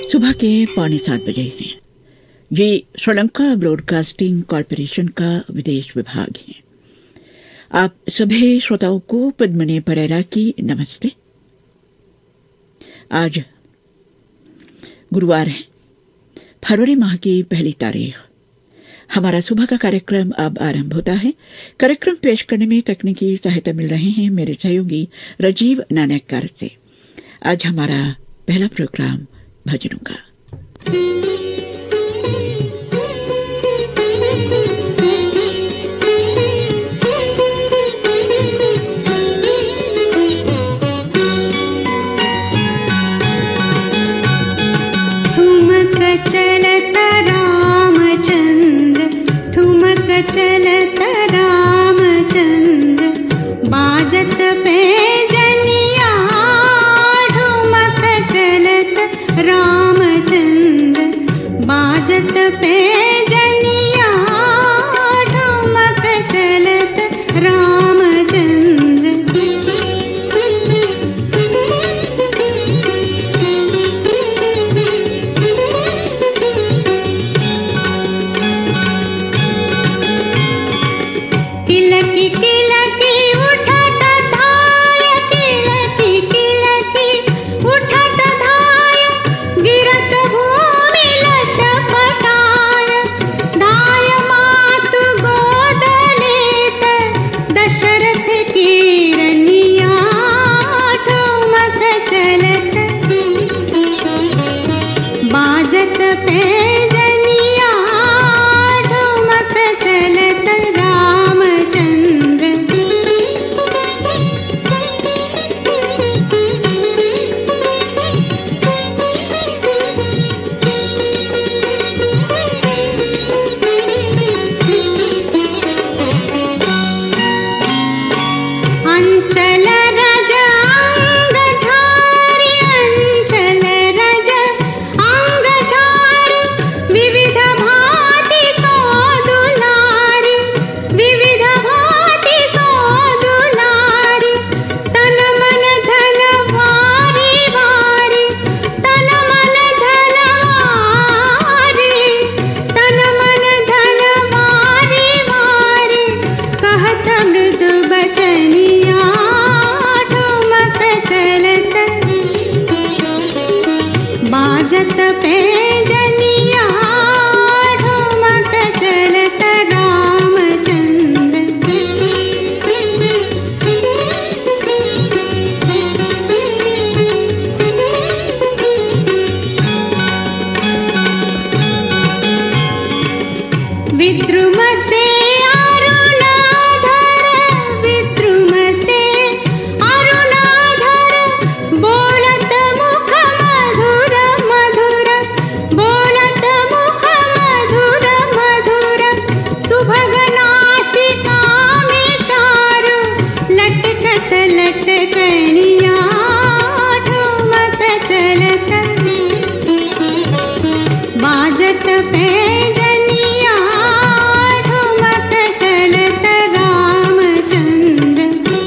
सुबह के 6:45 बजे हैं। ये श्रीलंका ब्रॉडकास्टिंग कॉरपोरेशन का विदेश विभाग है। आप सभी श्रोताओं को पद्मनी परेरा की नमस्ते। आज गुरुवार है, फरवरी माह की पहली तारीख। हमारा सुबह का कार्यक्रम अब आरंभ होता है। कार्यक्रम पेश करने में तकनीकी सहायता मिल रहे हैं मेरे सहयोगी राजीव नानककर से। आज हमारा पहला प्रोग्राम भजनों का। चलत रामचंद्र, ठुमक चलत रामचंद्र, बाजत पैजनिया, ठुमक चलत रामचंद्र, बाजत पैजनिया, ठुमक चलत रामचंद्र। किलकी किलकी उठत धाय, किलकी किलकी उठत धाय, गिरत भूमि लटपटाय, धाय मातु गोद लेत, दशरथ की रनिया, ठुमक चलत बाजत पैजनिया, ठुमक चलत रामचंद्र। अंचल रज अंग झारी, अंचल रज अंग झारी, विविध भांति सो दुलारी, विविध भांति सो दुलारी, तन मन धन वारी वारी, तन मन धन वारी, तन मन धन वारी वारी, कहत मृदु बचनिया, ठुमक चलत बाजत पैजनिया, ठुमक चलत रामचंद्र। विद्रुम से अरुणाधर, विद्रुम से अरुणाधर, बोलत मुख मधुर मधुर, बोलत मुख मधुर मधुर, सुभग नासिका में चारु, लटकत लटकनिया, ठुमक चलत बाजत पैजनिया, ठुमक चलत रामचंद्र।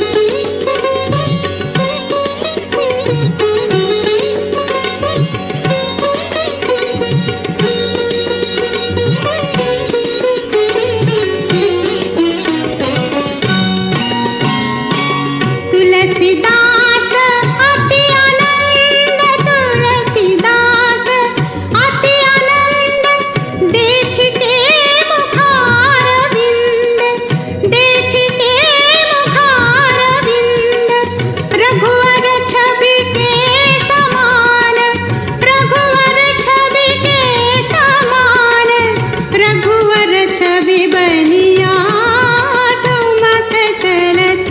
तुलसीदास अति आनंद, तुलसीदास अति आनंद, देख के मुखार विंद, देख के मुखार विंद, रघुवर छवि के समान, रघुवर छवि के समान, रघुवर छवि बनिया, ठुमक चलत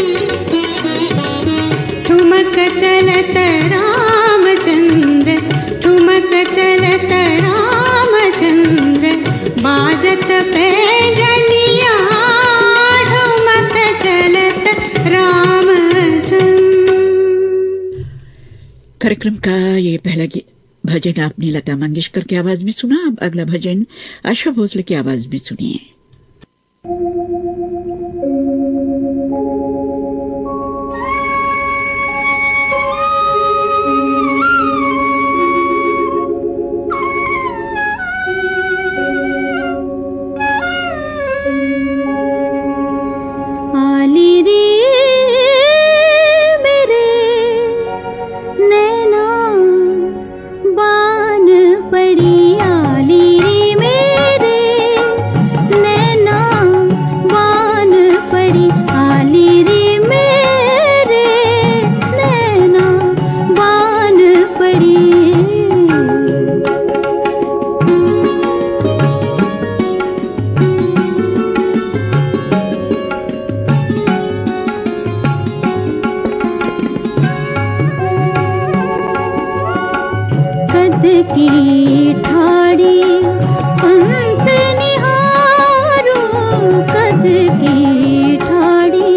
ठुमक चलत रामचंद्र, ठुमक चलत रामचंद्र, बाजत पैजनिया, ठुमक चलत रामचंद्र। कार्यक्रम का ये पहला भजन आपने लता मंगेशकर की आवाज में सुना। अब अगला भजन आशा भोसले की आवाज में सुनिए। कद की ठाड़ी पंत निहारो, कद की ठाड़ी,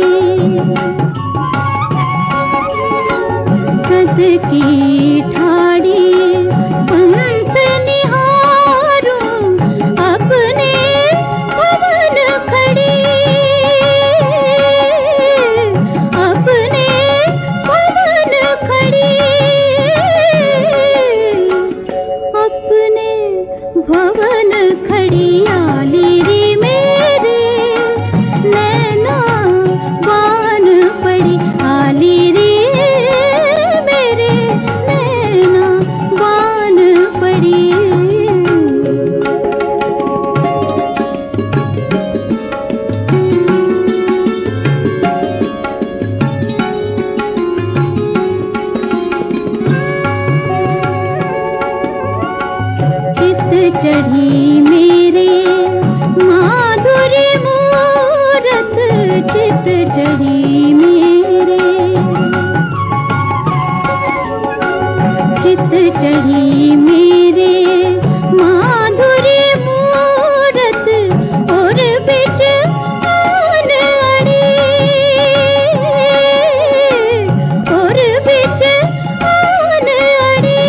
कद की ठाड़ी पंत निहारो, अपने पवन खड़ी, अपने पवन खड़ी, अपने भवन खड़ी। आली रे मेरे नैना बान पड़ी, आली रे मेरे नैना बान पड़ी। चित चढ़ी मेरे माधुरी मूरत, चित चढ़ी मेरे, चित चढ़ी मेरे माधुरी मूरत, और बिच आन अड़ी, और बिच आन अड़ी,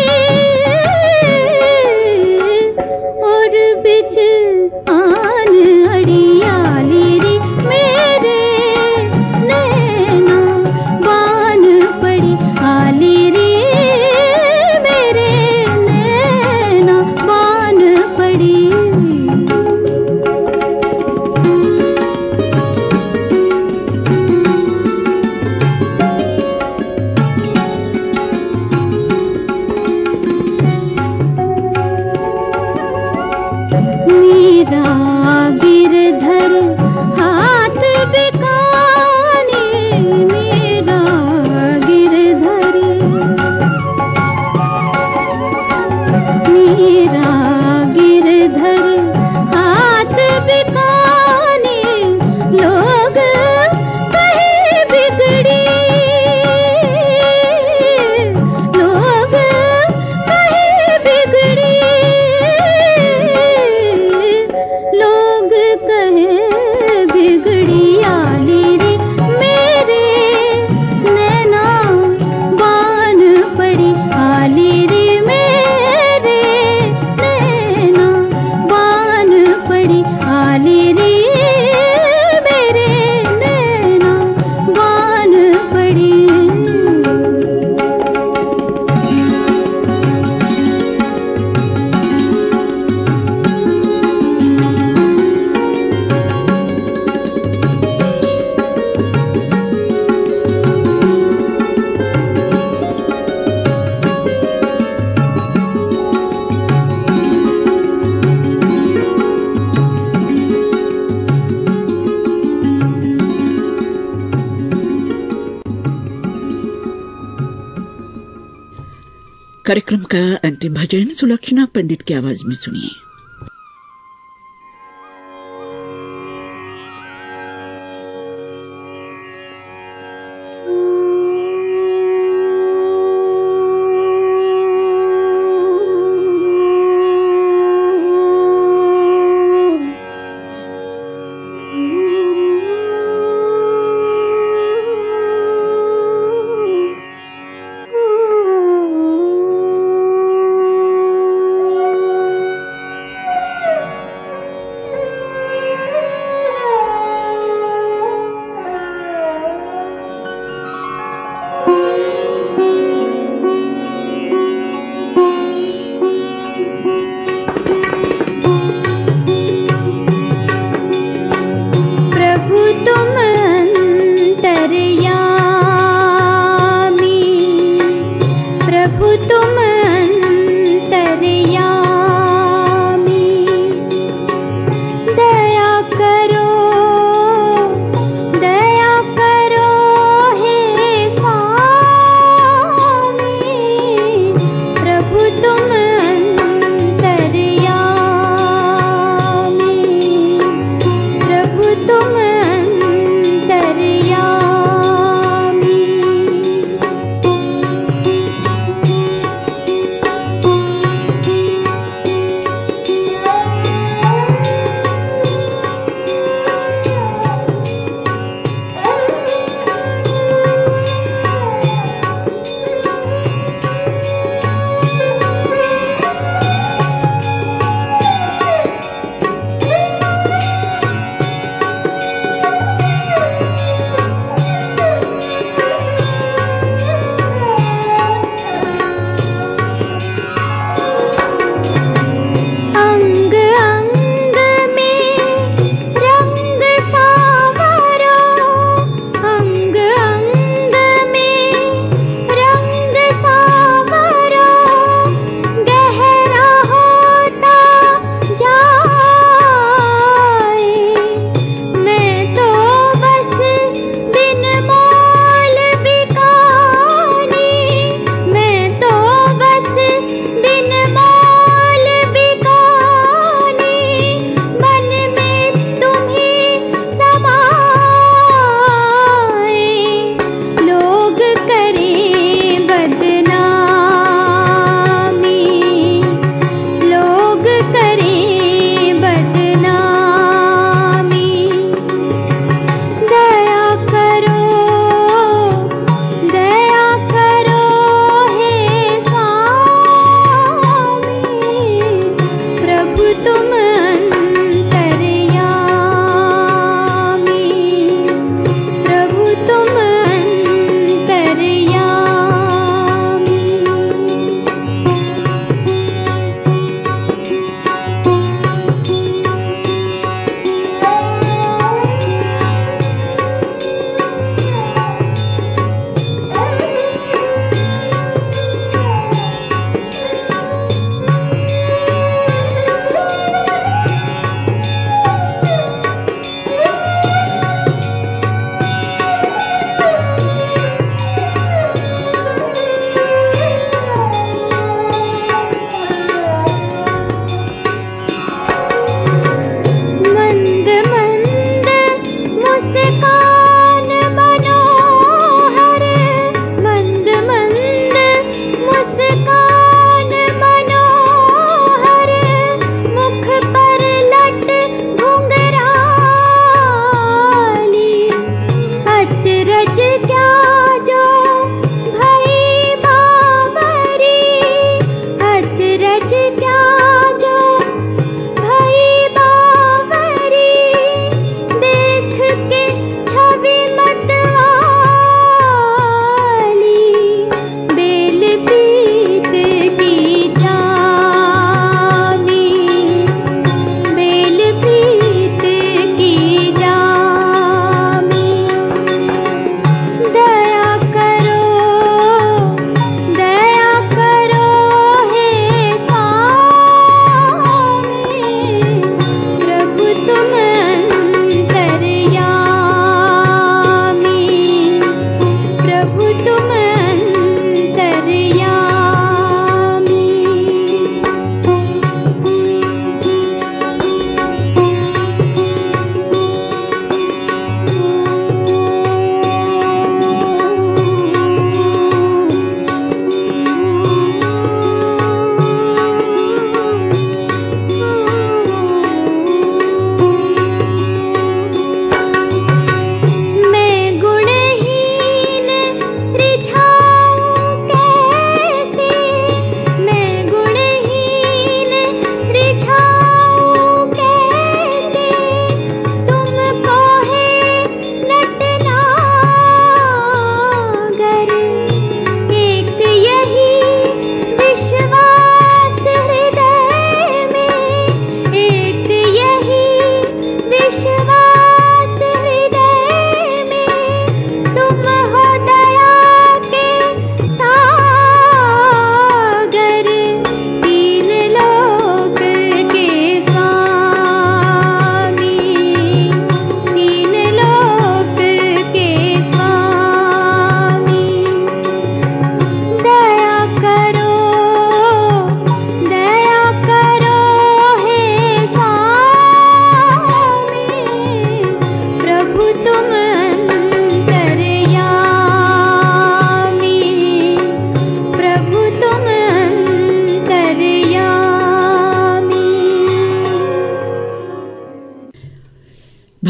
और बिच आन अड़ी। आली रे मेरे नैना बान पड़ी, आली रे मेरे नैना बान पड़ी। मेरा गिरधर हाथ बिकाने, मेरा गिरधर, मेरा गिरधर हाथ बिकाने, लोग कहे बिगड़ी, लोग कहे बिगड़ी, लोग कहे बिगड़ी। आली रे मेरे नैना बान पड़ी, आली रे मेरे नैना बान पड़ी, आली रे मेरे नैना बान पड़ी। कार्यक्रम का अंतिम भजन सुलक्षणा पंडित की आवाज में सुनिए।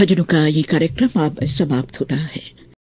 भजनों का ये कार्यक्रम अब समाप्त होता है।